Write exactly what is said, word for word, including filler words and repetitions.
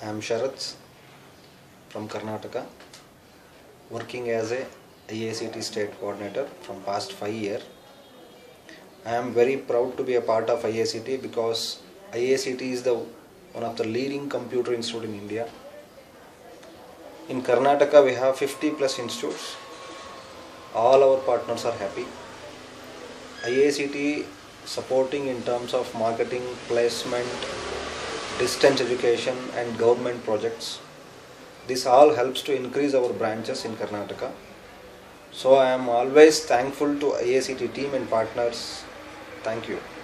I am Sharath from Karnataka, working as a I A C T State Coordinator from past five years. I am very proud to be a part of I A C T because I A C T is the one of the leading computer institute in India. In Karnataka we have fifty plus institutes. All our partners are happy. I A C T supporting in terms of marketing, placement, distance education and government projects. This all helps to increase our branches in Karnataka. So I am always thankful to I A C T team and partners. Thank you.